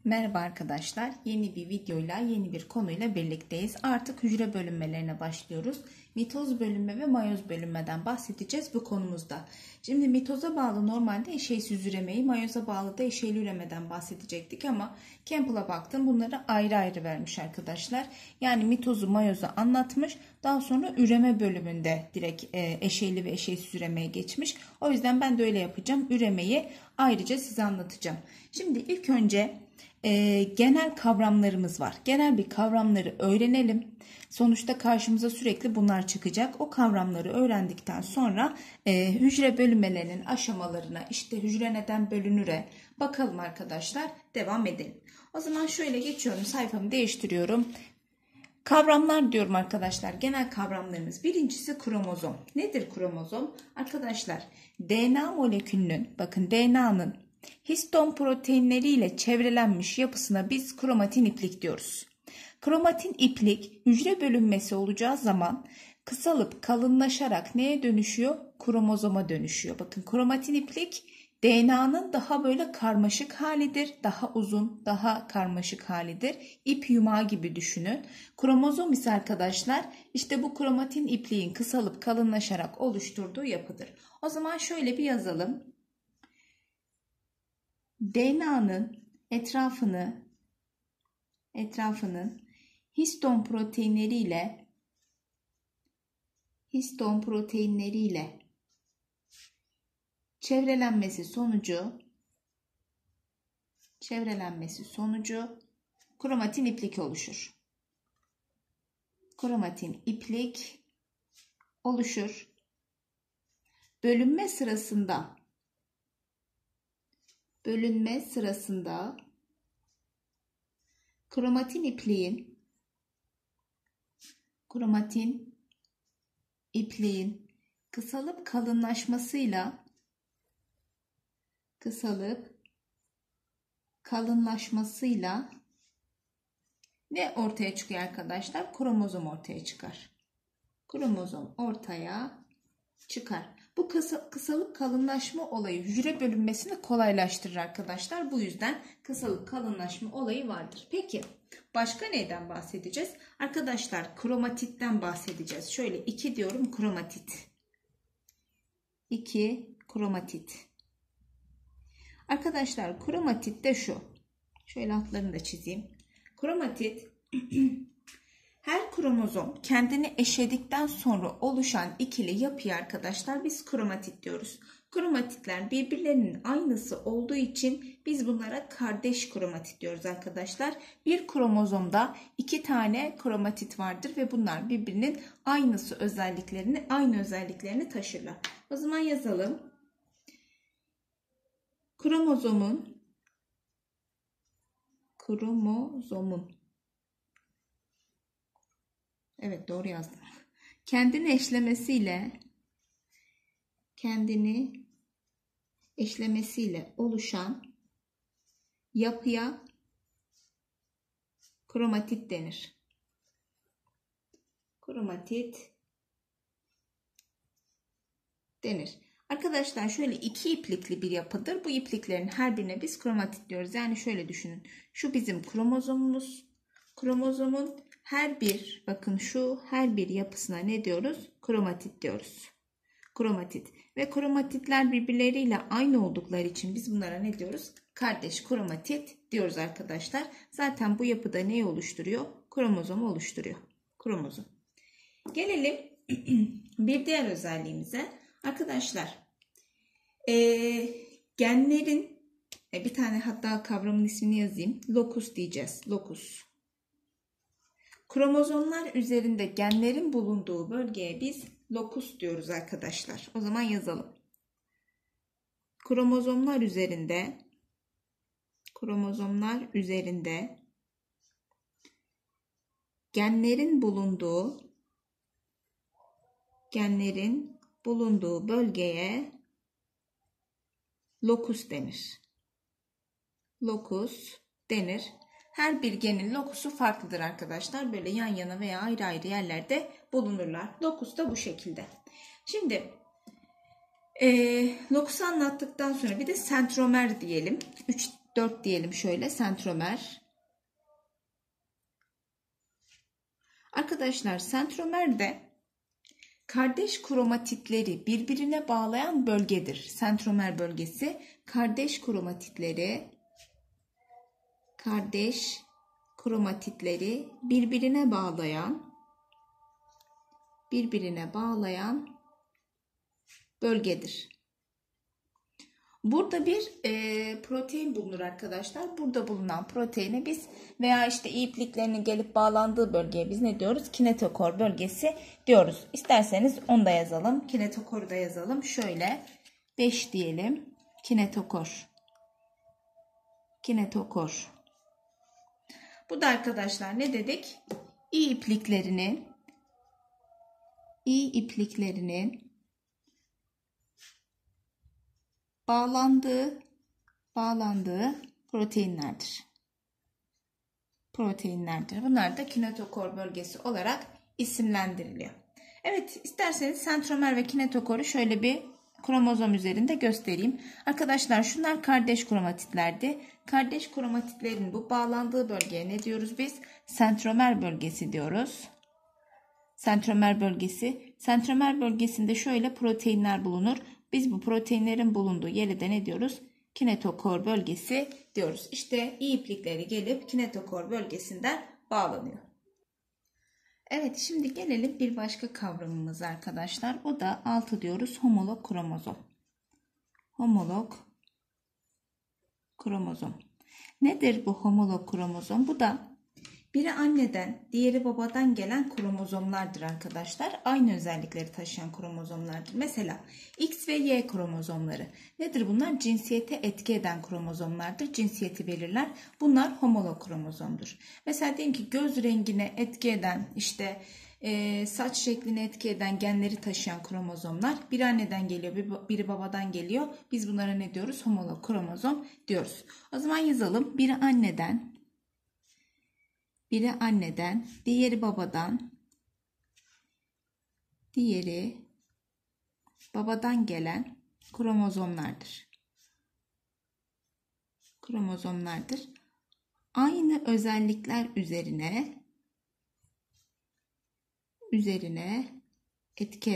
Merhaba arkadaşlar. Yeni bir videoyla, yeni bir konuyla birlikteyiz. Artık hücre bölünmelerine başlıyoruz. Mitoz bölünme ve mayoz bölünmeden bahsedeceğiz bu konumuzda. Şimdi mitoza bağlı normalde eşeysiz üremeyi, mayoza bağlı da eşeyli üremeden bahsedecektik ama Campbell'a baktım, bunları ayrı ayrı vermiş arkadaşlar. Yani mitozu, mayozu anlatmış. Daha sonra üreme bölümünde direkt eşeyli ve eşeysiz üremeye geçmiş. O yüzden ben de öyle yapacağım. Üremeyi ayrıca size anlatacağım. Şimdi ilk önce genel kavramlarımız var. Genel bir kavramları öğrenelim. Sonuçta karşımıza sürekli bunlar çıkacak. O kavramları öğrendikten sonra hücre bölünmelerinin aşamalarına, işte hücre neden bölünüre bakalım arkadaşlar. Devam edelim. O zaman şöyle geçiyorum. Sayfamı değiştiriyorum. Kavramlar diyorum arkadaşlar. Genel kavramlarımız. Birincisi kromozom. Nedir kromozom? Arkadaşlar DNA molekülünün, bakın DNA'nın histon proteinleriyle çevrelenmiş yapısına biz kromatin iplik diyoruz. Kromatin iplik hücre bölünmesi olacağı zaman kısalıp kalınlaşarak neye dönüşüyor? Kromozoma dönüşüyor. Bakın kromatin iplik DNA'nın daha böyle karmaşık halidir. Daha uzun, daha karmaşık halidir. İp yumağı gibi düşünün. Kromozom ise arkadaşlar işte bu kromatin ipliğin kısalıp kalınlaşarak oluşturduğu yapıdır. O zaman şöyle bir yazalım. DNA'nın etrafının histon proteinleriyle çevrelenmesi sonucu kromatin iplik oluşur. Kromatin iplik oluşur. Bölünme sırasında kromatin ipliğin kısalıp kalınlaşmasıyla ne ortaya çıkıyor arkadaşlar? Kromozom ortaya çıkar. Kromozom ortaya çıkar. Bu kısalıp kalınlaşma olayı hücre bölünmesini kolaylaştırır arkadaşlar. Bu yüzden kısalıp kalınlaşma olayı vardır. Peki başka neyden bahsedeceğiz? Arkadaşlar kromatitten bahsedeceğiz. Şöyle 2 diyorum, kromatit. 2 kromatit. Arkadaşlar kromatit de şu. Şöyle altlarını da çizeyim. Kromatit her kromozom kendini eşledikten sonra oluşan ikili yapıya arkadaşlar biz kromatit diyoruz. Kromatitler birbirlerinin aynısı olduğu için biz bunlara kardeş kromatit diyoruz arkadaşlar. Bir kromozomda 2 tane kromatit vardır ve bunlar birbirinin aynı özelliklerini taşırlar. O zaman yazalım. Kromozomun evet, doğru yazdım. Kendini eşlemesiyle oluşan yapıya kromatit denir. Kromatit denir. Arkadaşlar şöyle 2 iplikli bir yapıdır. Bu ipliklerin her birine biz kromatit diyoruz. Yani şöyle düşünün. Şu bizim kromozomumuz. Kromozomun her bir yapısına ne diyoruz? Kromatit diyoruz. Kromatit. Ve kromatitler birbirleriyle aynı oldukları için biz bunlara ne diyoruz? Kardeş kromatit diyoruz arkadaşlar. Zaten bu yapıda neyi oluşturuyor? Kromozomu oluşturuyor. Kromozom. Gelelim bir diğer özelliğimize. Arkadaşlar genlerin bir tane, hatta kavramın ismini yazayım. Lokus diyeceğiz. Lokus. Kromozomlar üzerinde genlerin bulunduğu bölgeye biz lokus diyoruz arkadaşlar. O zaman yazalım. Kromozomlar üzerinde genlerin bulunduğu bölgeye lokus denir. Lokus denir. Her bir genin lokusu farklıdır arkadaşlar. Böyle yan yana veya ayrı ayrı yerlerde bulunurlar. Lokus da bu şekilde. Şimdi lokusu anlattıktan sonra bir de sentromer diyelim. 4 diyelim şöyle, sentromer. Arkadaşlar sentromer de kardeş kromatitleri birbirine bağlayan bölgedir. Sentromer bölgesi kardeş kromatitleri birbirine bağlayan bölgedir. Burada bir protein bulunur arkadaşlar. Burada bulunan proteine biz veya işte ipliklerinin gelip bağlandığı bölgeye biz ne diyoruz? Kinetokor bölgesi diyoruz. İsterseniz onu da yazalım. Kinetokoru da yazalım. Şöyle 5 diyelim. Kinetokor. Bu da arkadaşlar ne dedik? İ ipliklerinin bağlandığı proteinlerdir. Bunlar da kinetokor bölgesi olarak isimlendiriliyor. Evet, isterseniz sentromer ve kinetokoru şöyle bir kromozom üzerinde göstereyim. Arkadaşlar şunlar kardeş kromatitlerdi. Kardeş kromatitlerin bu bağlandığı bölgeye ne diyoruz biz? Sentromer bölgesi diyoruz. Sentromer bölgesinde şöyle proteinler bulunur. Biz bu proteinlerin bulunduğu yere de ne diyoruz? Kinetokor bölgesi diyoruz. İşte İ iplikleri gelip kinetokor bölgesinden bağlanıyor. Evet, şimdi gelelim bir başka kavramımız arkadaşlar. O da 6 diyoruz, homolog kromozom. Nedir bu homolog kromozom? Bu da biri anneden, diğeri babadan gelen kromozomlardır arkadaşlar. Aynı özellikleri taşıyan kromozomlardır. Mesela X ve Y kromozomları. Nedir bunlar? Cinsiyete etki eden kromozomlardır. Cinsiyeti belirler. Bunlar homolog kromozomdur. Mesela diyelim ki göz rengine etki eden, işte saç şekline etki eden genleri taşıyan kromozomlar. Biri anneden geliyor, biri babadan geliyor. Biz bunlara ne diyoruz? Homolog kromozom diyoruz. O zaman yazalım. Biri anneden, diğeri babadan gelen kromozomlardır. Aynı özellikler üzerine etki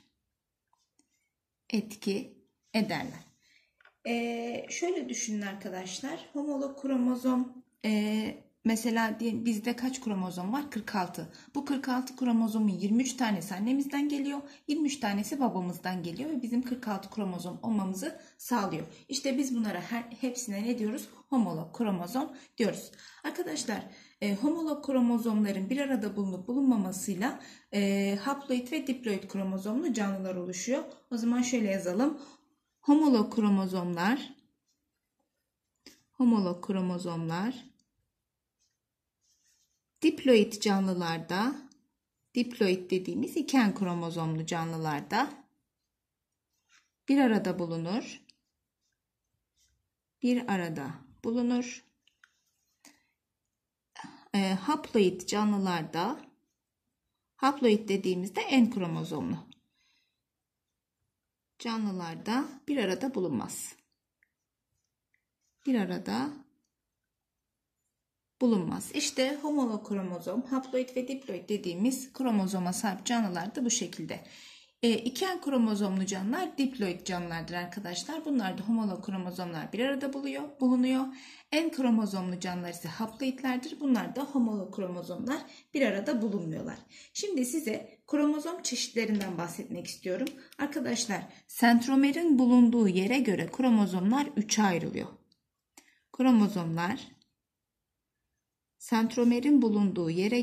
ederler. Şöyle düşünün arkadaşlar. Homolog kromozom mesela bizde kaç kromozom var? 46. Bu 46 kromozomun 23 tanesi annemizden geliyor. 23 tanesi babamızdan geliyor ve bizim 46 kromozom olmamızı sağlıyor. İşte biz bunlara hepsine ne diyoruz? Homolog kromozom diyoruz. Arkadaşlar homolog kromozomların bir arada bulunup bulunmamasıyla haploid ve diploid kromozomlu canlılar oluşuyor. O zaman şöyle yazalım. Homolog kromozomlar diploid canlılarda, diploid dediğimiz iken kromozomlu canlılarda bir arada bulunur. Haploid canlılarda, haploid dediğimizde en kromozomlu canlılarda bir arada bulunmaz. İşte homolog kromozom, haploid ve diploid dediğimiz kromozoma sahip canlılar da bu şekilde. İken kromozomlu canlılar diploid canlılardır arkadaşlar. Bunlar da homolog kromozomlar bir arada bulunuyor. En kromozomlu canlılar ise haploidlerdir. Bunlar da homolog kromozomlar bir arada bulunmuyorlar. Şimdi size kromozom çeşitlerinden bahsetmek istiyorum. Arkadaşlar sentromerin bulunduğu yere göre kromozomlar 3'e ayrılıyor. Sentromerin bulunduğu yere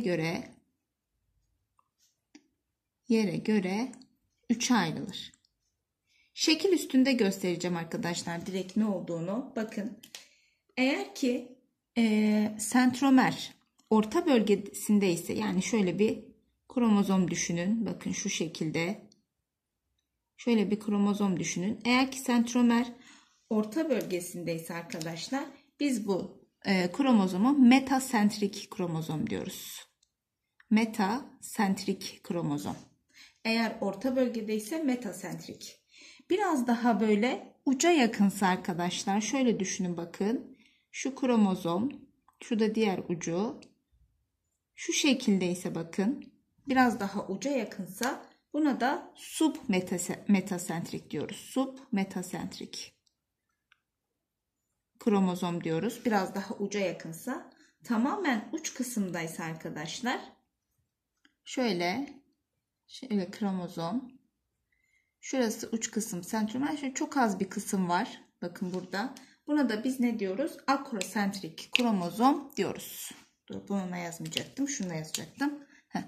göre 3'e ayrılır. Şekil üstünde göstereceğim arkadaşlar direkt ne olduğunu. Bakın, eğer ki sentromer orta bölgesinde ise, yani şöyle bir kromozom düşünün. Bakın şu şekilde. Şöyle bir kromozom düşünün. Eğer ki sentromer orta bölgesindeyse arkadaşlar biz bu kromozoma metasentrik kromozom diyoruz. Metasentrik kromozom. Eğer orta bölgedeyse metasentrik. Biraz daha böyle uca yakınsa arkadaşlar şöyle düşünün bakın. Şu kromozom, şu da diğer ucu. Şu şekildeyse bakın, biraz daha uca yakınsa buna da submetasentrik diyoruz. Submetasentrik kromozom diyoruz. Biraz daha uca yakınsa, tamamen uç kısımdaysa arkadaşlar, şöyle kromozom. Şurası uç kısım, sentromer. Şöyle çok az bir kısım var. Bakın burada. Buna da biz ne diyoruz? Akrosentrik kromozom diyoruz. Dur, bununla yazmayacaktım. Şununla yazacaktım.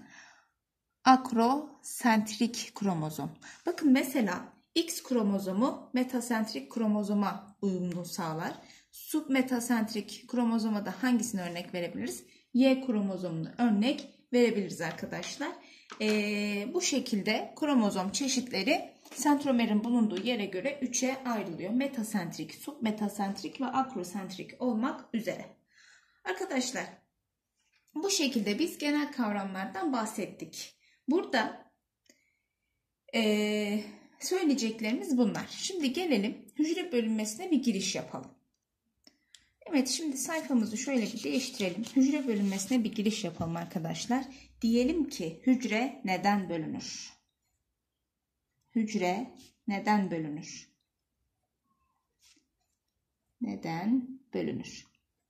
Akrosentrik kromozom. Bakın mesela X kromozomu metasentrik kromozoma uyumlu sağlar. Submetasentrik kromozoma da hangisini örnek verebiliriz? Y kromozomunu örnek verebiliriz arkadaşlar. Bu şekilde kromozom çeşitleri sentromerin bulunduğu yere göre 3'e ayrılıyor. Metasentrik, submetasentrik ve akrosentrik olmak üzere. Arkadaşlar, bu şekilde biz genel kavramlardan bahsettik. Burada söyleyeceklerimiz bunlar. Şimdi gelelim hücre bölünmesine bir giriş yapalım. Evet, şimdi sayfamızı şöyle bir değiştirelim. Hücre bölünmesine bir giriş yapalım arkadaşlar. Diyelim ki hücre neden bölünür? Hücre neden bölünür? Neden bölünür?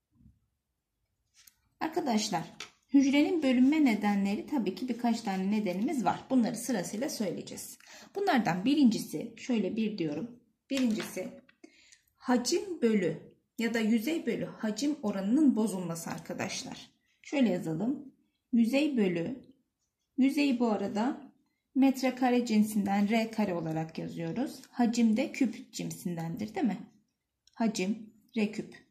Arkadaşlar, hücrenin bölünme nedenleri, tabii ki birkaç tane nedenimiz var. Bunları sırasıyla söyleyeceğiz. Bunlardan birincisi, şöyle bir diyorum. Birincisi hacim bölü ya da yüzey bölü hacim oranının bozulması arkadaşlar. Şöyle yazalım. Yüzey bölü, yüzeyi bu arada metrekare cinsinden r kare olarak yazıyoruz. Hacim de küp cinsindendir, değil mi? Hacim r küp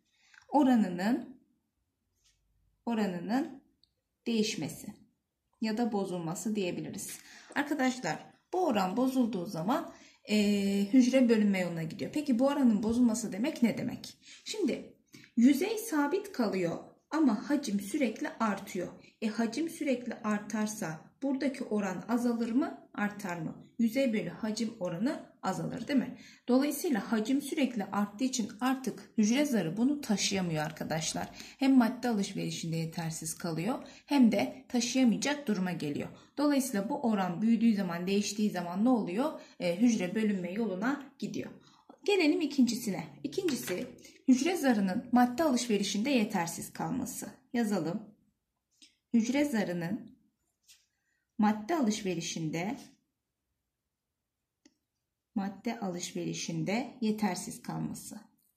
oranının değişmesi ya da bozulması diyebiliriz. Arkadaşlar, bu oran bozulduğu zaman hücre bölünme yoluna gidiyor. Peki bu oranın bozulması demek ne demek? Şimdi yüzey sabit kalıyor ama hacim sürekli artıyor. Hacim sürekli artarsa buradaki oran azalır mı, artar mı? Yüzey bölü hacim oranı azalır, değil mi? Dolayısıyla hacim sürekli arttığı için artık hücre zarı bunu taşıyamıyor arkadaşlar. Hem madde alışverişinde yetersiz kalıyor hem de taşıyamayacak duruma geliyor. Dolayısıyla bu oran büyüdüğü zaman, değiştiği zaman ne oluyor? Hücre bölünme yoluna gidiyor. Gelelim ikincisine. İkincisi hücre zarının madde alışverişinde yetersiz kalması. Yazalım. Hücre zarının madde alışverişinde yetersiz kalması.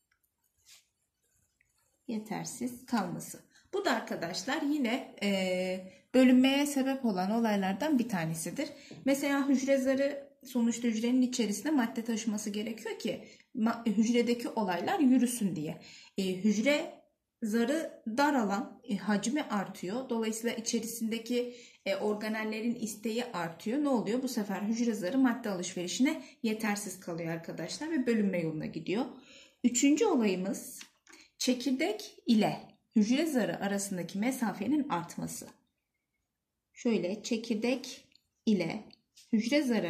Yetersiz kalması. Bu da arkadaşlar yine bölünmeye sebep olan olaylardan bir tanesidir. Mesela hücre zarı sonuçta hücrenin içerisinde madde taşıması gerekiyor ki hücredeki olaylar yürüsün diye. Hücre zarı daralan, hacmi artıyor. Dolayısıyla içerisindeki organellerin isteği artıyor. Ne oluyor? Bu sefer hücre zarı madde alışverişine yetersiz kalıyor arkadaşlar ve bölünme yoluna gidiyor. Üçüncü olayımız çekirdek ile hücre zarı arasındaki mesafenin artması. Şöyle çekirdek ile hücre zarı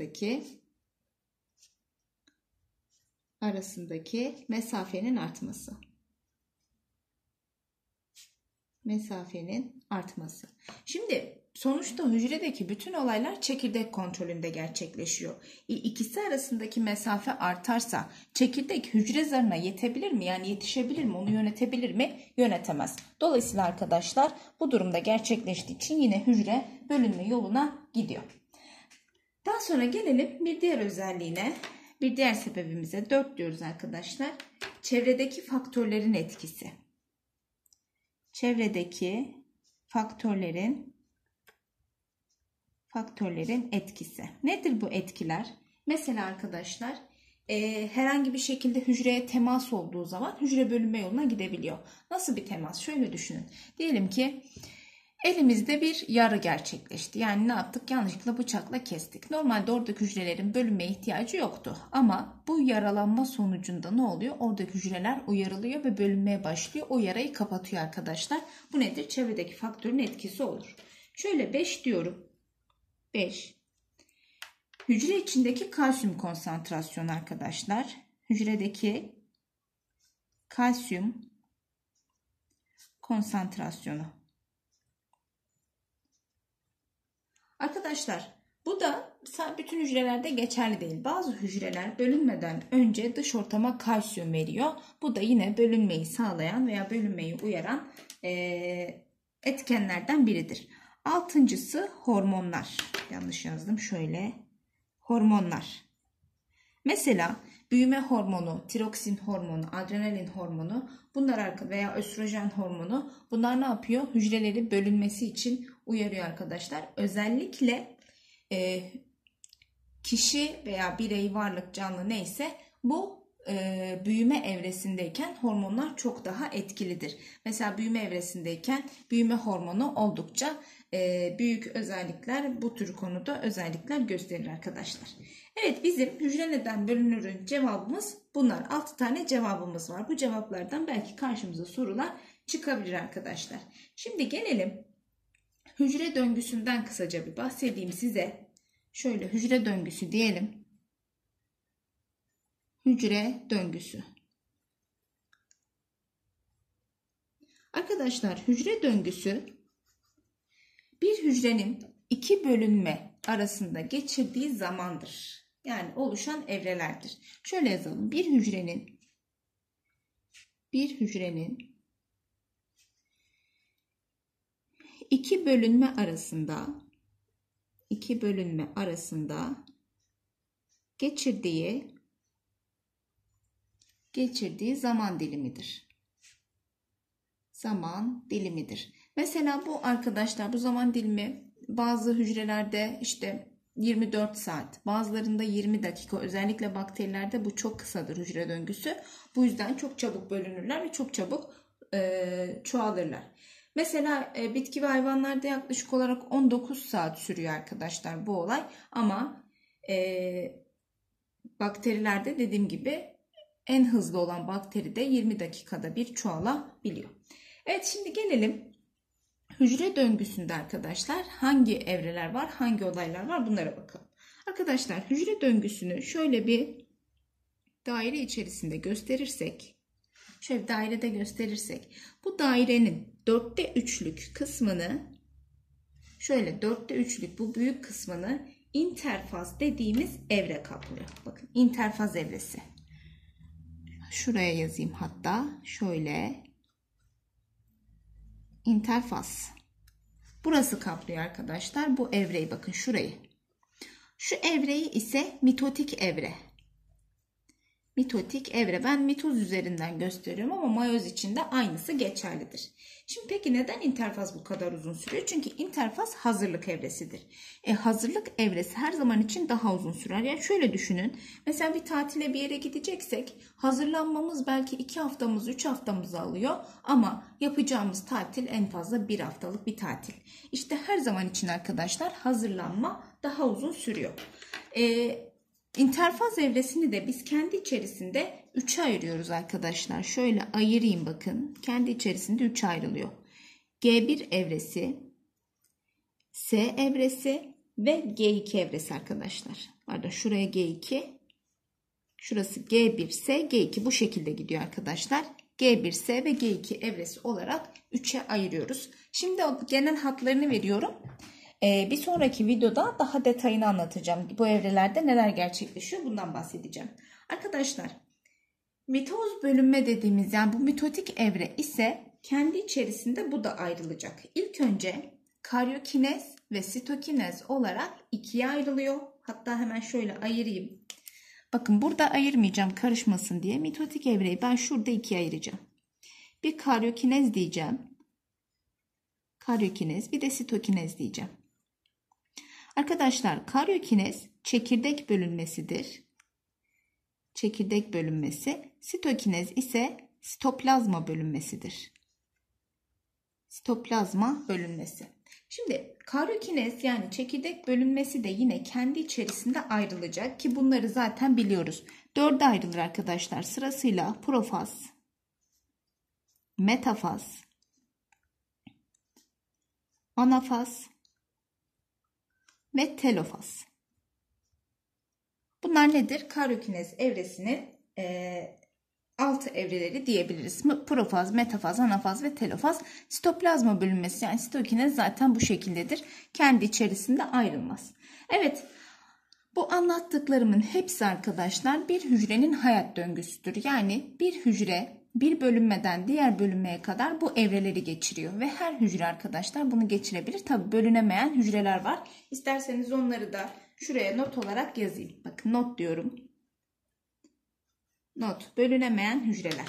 arasındaki mesafenin artması. Mesafenin artması. Şimdi sonuçta hücredeki bütün olaylar çekirdek kontrolünde gerçekleşiyor. İkisi arasındaki mesafe artarsa çekirdek hücre zarına yetebilir mi? Yani yetişebilir mi? Onu yönetebilir mi? Yönetemez. Dolayısıyla arkadaşlar bu durumda gerçekleştiği için yine hücre bölünme yoluna gidiyor. Daha sonra gelelim bir diğer özelliğine, bir diğer sebebimize. 4 diyoruz arkadaşlar. Çevredeki faktörlerin etkisi. Çevredeki faktörlerin etkisi. Nedir bu etkiler? Mesela arkadaşlar herhangi bir şekilde hücreye temas olduğu zaman hücre bölünme yoluna gidebiliyor. Nasıl bir temas? Şöyle düşünün. Diyelim ki elimizde bir yara gerçekleşti. Yani ne yaptık? Yanlışlıkla bıçakla kestik. Normalde oradaki hücrelerin bölünmeye ihtiyacı yoktu. Ama bu yaralanma sonucunda ne oluyor? Oradaki hücreler uyarılıyor ve bölünmeye başlıyor. O yarayı kapatıyor arkadaşlar. Bu nedir? Çevredeki faktörün etkisi olur. Şöyle 5 diyorum. 5. Hücre içindeki kalsiyum konsantrasyonu arkadaşlar. Hücredeki kalsiyum konsantrasyonu. Arkadaşlar bu da bütün hücrelerde geçerli değil. Bazı hücreler bölünmeden önce dış ortama kalsiyum veriyor. Bu da yine bölünmeyi sağlayan veya bölünmeyi uyaran etkenlerden biridir. Altıncısı hormonlar. Yanlış yazdım. Şöyle hormonlar. Mesela büyüme hormonu, tiroksin hormonu, adrenalin hormonu bunlar veya östrojen hormonu bunlar ne yapıyor? Hücreleri bölünmesi için uyarıyor arkadaşlar. Özellikle kişi veya birey, varlık, canlı neyse bu büyüme evresindeyken hormonlar çok daha etkilidir. Mesela büyüme evresindeyken büyüme hormonu oldukça büyük özellikler, bu tür konuda özellikler gösterir arkadaşlar. Evet, bizim hücre neden bölünürün cevabımız bunlar. 6 tane cevabımız var. Bu cevaplardan belki karşımıza sorular çıkabilir arkadaşlar. Şimdi gelelim hücre döngüsünden kısaca bir bahsedeyim size. Şöyle hücre döngüsü diyelim. Hücre döngüsü. Arkadaşlar hücre döngüsü bir hücrenin iki bölünme arasında geçirdiği zamandır. Yani oluşan evrelerdir. Şöyle yazalım. Bir hücrenin iki bölünme arasında geçirdiği zaman dilimidir. Mesela bu arkadaşlar, bu zaman dilimi bazı hücrelerde işte 24 saat, bazılarında 20 dakika. Özellikle bakterilerde bu çok kısadır hücre döngüsü. Bu yüzden çok çabuk bölünürler ve çok çabuk çoğalırlar. Mesela bitki ve hayvanlarda yaklaşık olarak 19 saat sürüyor arkadaşlar bu olay. Ama bakterilerde dediğim gibi en hızlı olan bakteri de 20 dakikada bir çoğalabiliyor. Evet, şimdi gelelim hücre döngüsünde arkadaşlar hangi evreler var, hangi olaylar var, bunlara bakalım. Arkadaşlar hücre döngüsünü şöyle bir daire içerisinde gösterirsek, bu dairenin 4'te 3'lük kısmını, şöyle 4'te 3'lük bu büyük kısmını interfaz dediğimiz evre kaplıyor. Bakın, interfaz evresi. Şuraya yazayım hatta. Şöyle. İnterfaz. Burası kaplıyor arkadaşlar. Bu evreyi, bakın şurayı. Şu evreyi ise mitotik evre. Ben mitoz üzerinden gösteriyorum ama mayoz için de aynısı geçerlidir. Şimdi peki neden interfaz bu kadar uzun sürüyor? Çünkü interfaz hazırlık evresidir. Hazırlık evresi her zaman için daha uzun sürer. Yani şöyle düşünün. Mesela bir tatile bir yere gideceksek hazırlanmamız belki 2 haftamız, 3 haftamızı alıyor. Ama yapacağımız tatil en fazla 1 haftalık bir tatil. İşte her zaman için arkadaşlar hazırlanma daha uzun sürüyor. İnterfaz evresini de biz kendi içerisinde 3'e ayırıyoruz arkadaşlar. Şöyle ayırayım, bakın. Kendi içerisinde 3'e ayrılıyor. G1 evresi, S evresi ve G2 evresi arkadaşlar. Pardon, şuraya G2. Şurası G1, S, G2 bu şekilde gidiyor arkadaşlar. G1, S ve G2 evresi olarak 3'e ayırıyoruz. Şimdi o genel hatlarını veriyorum. Bir sonraki videoda daha detayını anlatacağım. Bu evrelerde neler gerçekleşiyor bundan bahsedeceğim. Arkadaşlar mitoz bölünme dediğimiz, yani bu mitotik evre ise kendi içerisinde bu da ayrılacak. İlk önce karyokinez ve sitokinez olarak ikiye ayrılıyor. Hatta hemen şöyle ayırayım. Bakın burada ayırmayacağım karışmasın diye. Mitotik evreyi ben şurada ikiye ayıracağım. Bir karyokinez diyeceğim. Karyokinez, bir de sitokinez diyeceğim. Arkadaşlar karyokinez çekirdek bölünmesidir. Çekirdek bölünmesi. Sitokinez ise sitoplazma bölünmesidir. Sitoplazma bölünmesi. Şimdi karyokinez yani çekirdek bölünmesi de yine kendi içerisinde ayrılacak ki bunları zaten biliyoruz. 4'e ayrılır arkadaşlar. Sırasıyla profaz, metafaz, anafaz ve telofaz. Bunlar nedir? Karyokinez evresinin altı evreleri diyebiliriz. Profaz, metafaz, anafaz ve telofaz. Sitoplazma bölünmesi yani sitokinez zaten bu şekildedir. Kendi içerisinde ayrılmaz. Evet, bu anlattıklarımın hepsi arkadaşlar bir hücrenin hayat döngüsüdür. Yani bir hücre bir bölünmeden diğer bölünmeye kadar bu evreleri geçiriyor. Ve her hücre arkadaşlar bunu geçirebilir. Tabi bölünemeyen hücreler var. İsterseniz onları da şuraya not olarak yazayım. Bakın not diyorum. Not, bölünemeyen hücreler.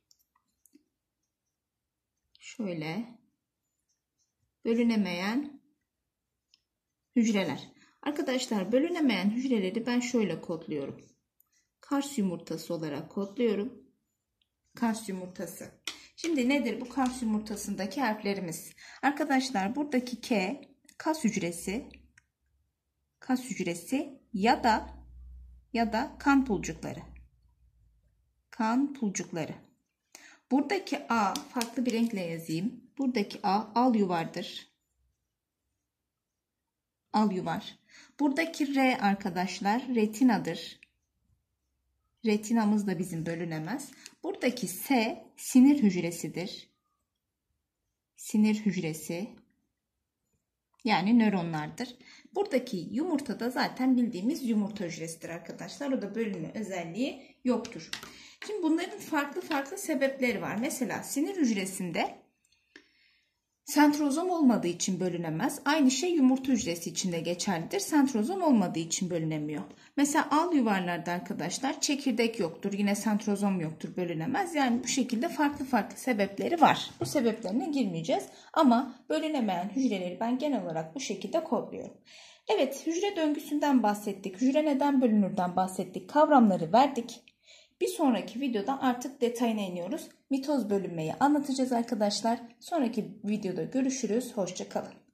Şöyle, bölünemeyen hücreler. Arkadaşlar bölünemeyen hücreleri ben şöyle kodluyorum. Kars yumurtası olarak kodluyorum. Kars yumurtası. Şimdi nedir bu Kars yumurtasındaki harflerimiz? Arkadaşlar buradaki K, kas hücresi ya da kan pulcukları. Kan pulcukları. Buradaki A farklı bir renkle yazayım. Buradaki A alyuvardır. Alyuvar. Buradaki R arkadaşlar retinadır. Retinamız da bizim bölünemez. Buradaki S sinir hücresidir. Sinir hücresi. Yani nöronlardır. Buradaki yumurta da zaten bildiğimiz yumurta hücresidir arkadaşlar. O da bölünme özelliği yoktur. Şimdi bunların farklı sebepleri var. Mesela sinir hücresinde sentrozom olmadığı için bölünemez. Aynı şey yumurta hücresi için de geçerlidir. Sentrozom olmadığı için bölünemiyor. Mesela alyuvarlarda arkadaşlar çekirdek yoktur. Yine sentrozom yoktur, bölünemez. Yani bu şekilde farklı sebepleri var. Bu sebeplerine girmeyeceğiz. Ama bölünemeyen hücreleri ben genel olarak bu şekilde kodluyorum. Evet, hücre döngüsünden bahsettik. Hücre neden bölünürden bahsettik. Kavramları verdik. Bir sonraki videoda artık detayına iniyoruz. Mitoz bölünmeyi anlatacağız arkadaşlar. Sonraki videoda görüşürüz. Hoşça kalın.